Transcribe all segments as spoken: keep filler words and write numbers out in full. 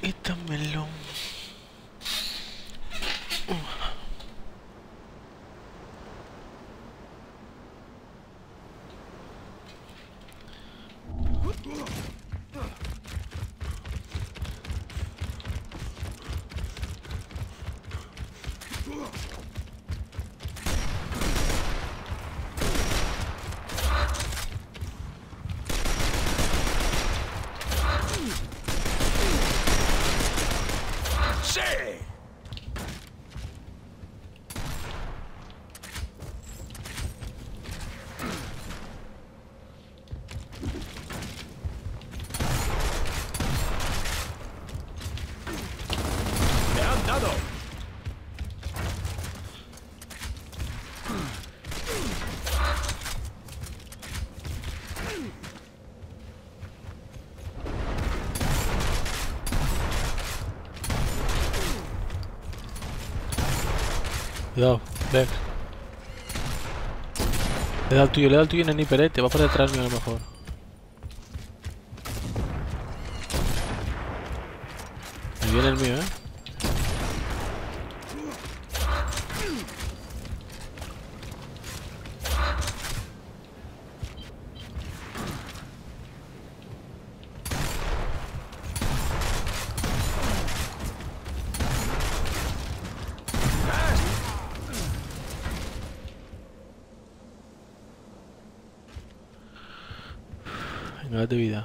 quítamelo. Cuidado, Vex. Le da al tuyo, le da al tuyo en el hiper, eh. Te va por detrás mío a lo mejor. Me viene el mío, eh. Venga, date vida.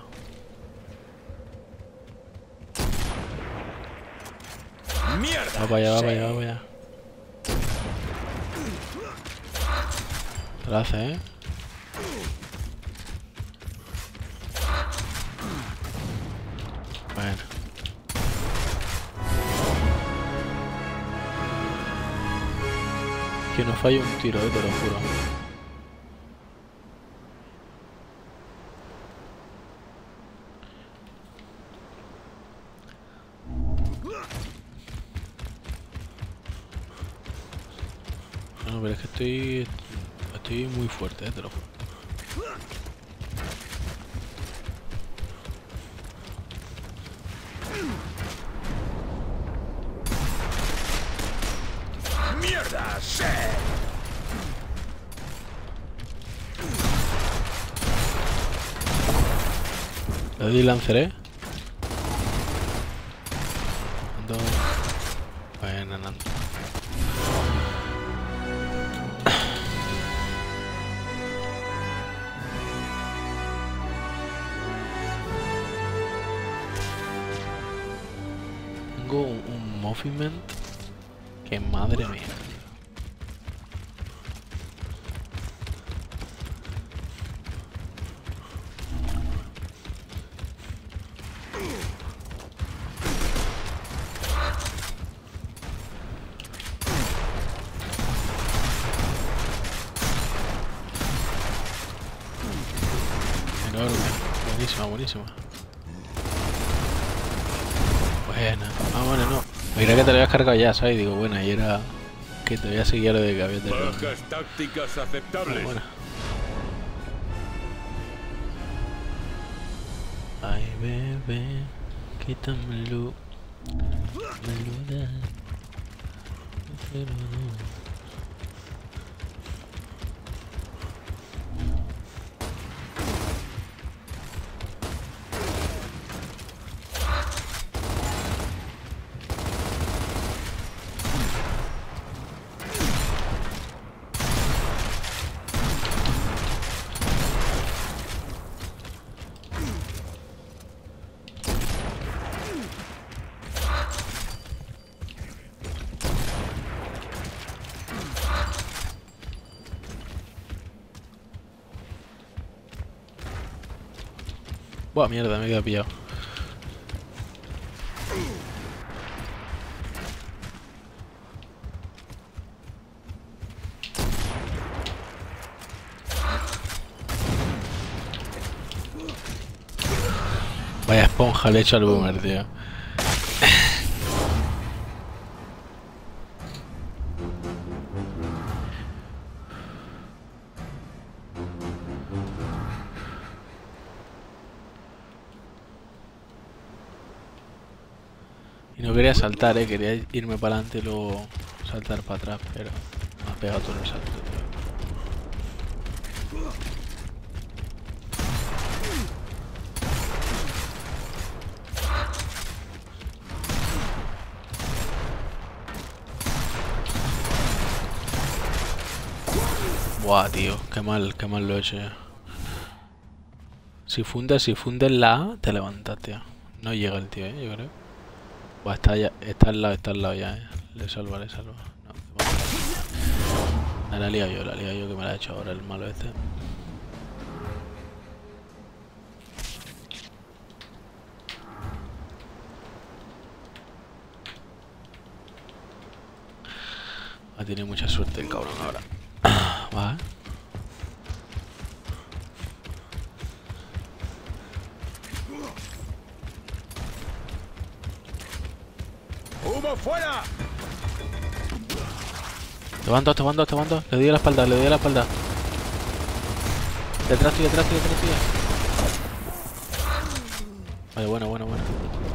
¡Mierda! Va para allá, va para allá, va para allá. Te lo hace, eh. Bueno. Que no falle un tiro, eh, te lo juro. No, pero es que estoy... Estoy muy fuerte, eh, te lo juro. ¡Mierda! ¡Sí! Le doy y lanceré. Ando... Bueno, no. Tengo un, un movement que madre mía. Enorme. Buenísima, buenísima. Buena. Ah, bueno, no. Mira que te lo habías cargado ya, ¿sabes? Digo, bueno, y era que te voy a seguir lo de que había tenido. Bajas tácticas aceptables. Bueno. Ay, bebé, quítamelo. Me lo da. Me lo da. Buah, mierda, me he quedado pillado. Vaya esponja le he hecho al boomer, tío. Y no quería saltar, eh, quería irme para adelante y luego saltar para atrás, pero me ha pegado todo el salto, tío. Buah, tío, qué mal, qué mal lo he hecho ya. Si fundes, si fundes la A, te levantas, tío. No llega el tío, eh, yo creo. Buah, está, ya, está al lado, está al lado ya, eh. Le salva, le salva. No, la he liado yo, la he liado yo que me la ha hecho ahora el malo este. Ha tenido mucha suerte el cabrón ahora. Va, eh. ¡Humo fuera! Te van dos, te van dos, te van dos. Le doy a la espalda, le doy a la espalda. Detrás tuyo, detrás tuyo, detrás tuyo. Vale, bueno, bueno, bueno.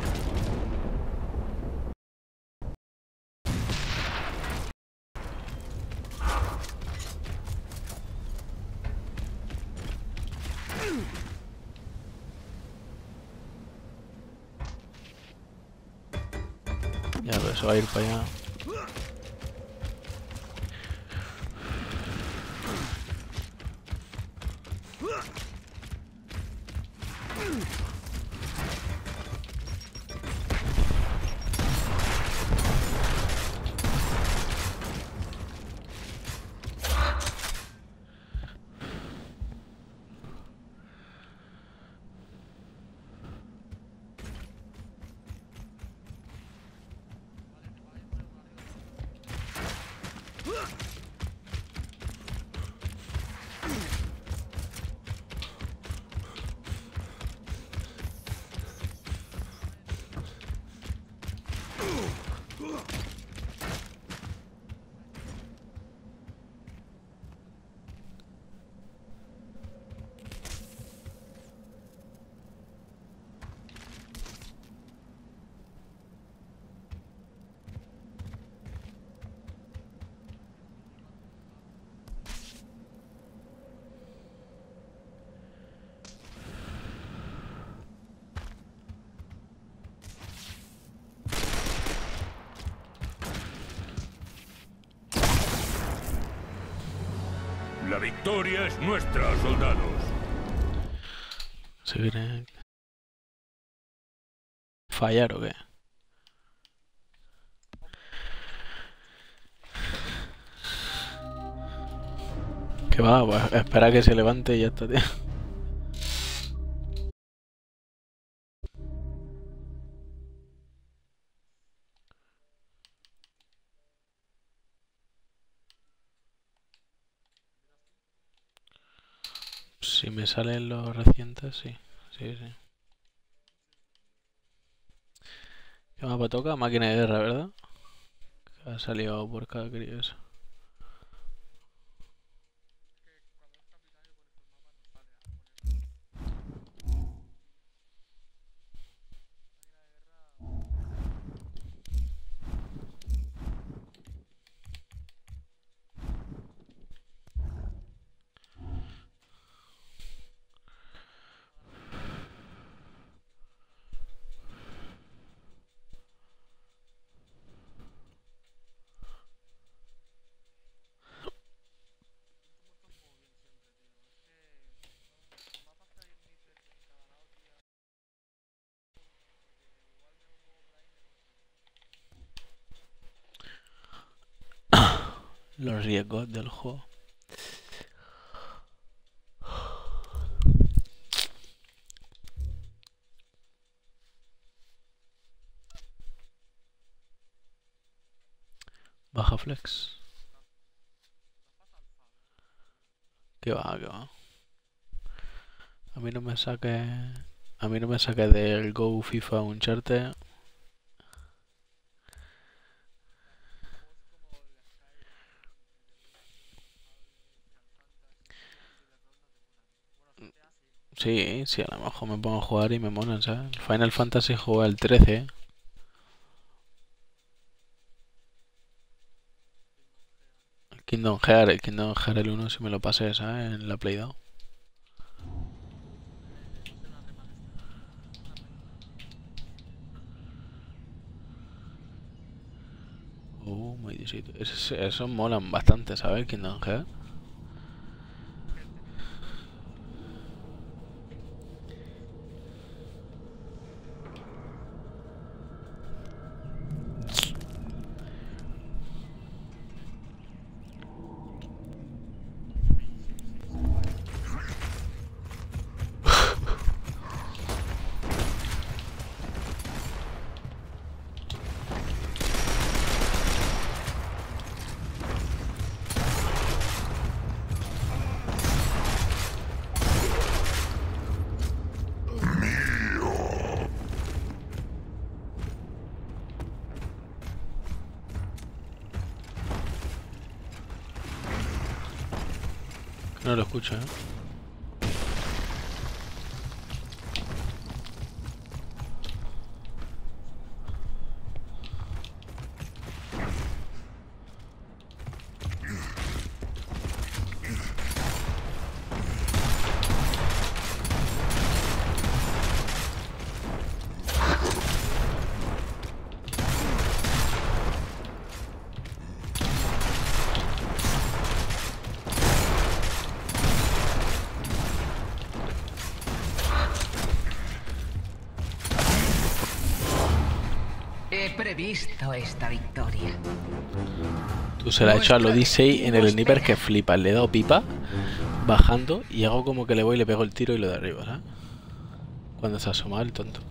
Ya, pero se va a ir para allá. La victoria es nuestra, soldados. ¿Se quiere fallar o qué? Que va, pues espera que se levante y ya está, tío. Si me salen los recientes, sí. Sí, sí. ¿Qué mapa toca? Máquina de guerra, ¿verdad? Que ha salido por cada crío eso. Los riesgos del juego. Baja flex. Que va, que va. A mí no me saque. A mí no me saque del Go FIFA Uncharted. Sí, sí, a lo mejor me pongo a jugar y me molan, ¿sabes? Final Fantasy juega el trece. Kingdom Hearts, el Kingdom Hearts el uno si me lo pasé, ¿sabes? En la Play dos. Uh, muy disito. Esos, esos molan bastante, ¿sabes? Kingdom Hearts. No lo escucho, ¿eh? He previsto esta victoria. Tú se la has hecho al Odyssey en el sniper que flipa. Le he dado pipa bajando y hago como que le voy y le pego el tiro y lo de arriba, ¿sabes? Cuando se asoma el tonto.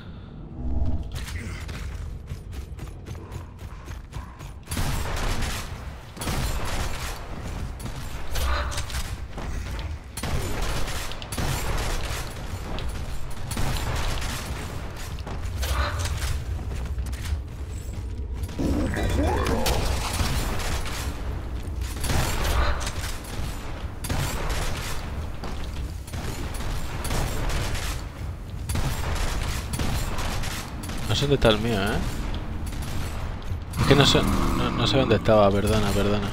No sé dónde está el mío, ¿eh? Es que no sé, no, no sé dónde estaba, perdona, perdona.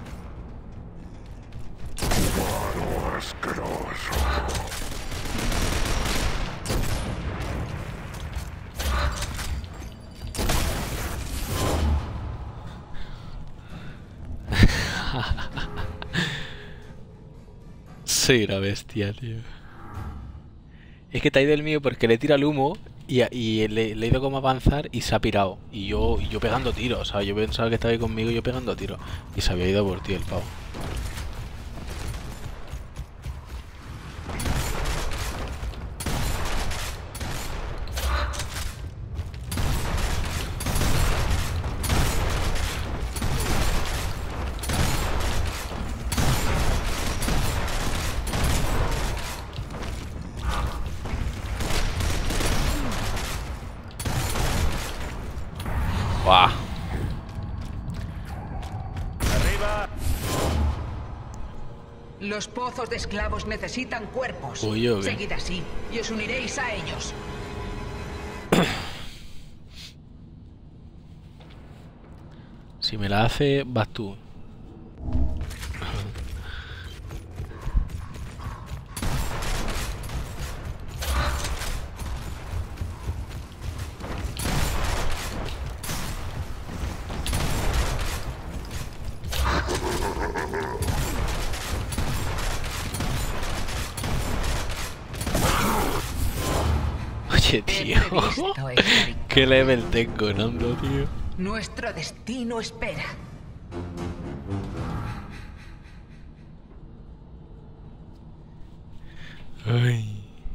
Soy una bestia, tío. Es que te ha ido el mío porque le tira el humo y, y le, le he ido como a avanzar y se ha pirado. Y yo, y yo pegando tiros, ¿sabes? Yo pensaba que estaba ahí conmigo y yo pegando tiros. Y se había ido por ti el pavo. ¡Buah! ¡Arriba! Los pozos de esclavos necesitan cuerpos. Uy, ¿o qué? Seguid así y os uniréis a ellos. Si me la hace, vas tú. Oye, tío. He previsto esta victoria. ¿Qué level tengo, Nando, tío? Nuestro destino espera. Ay.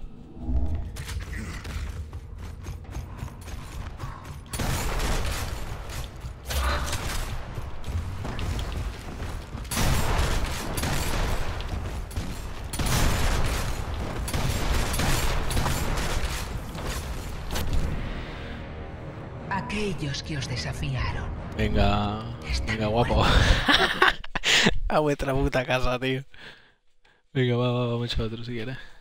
Aquellos que os desafiaron. Venga, Está venga, guapo. bueno. A vuestra puta casa, tío. Venga, va, va, vamos a echar otro si quieres.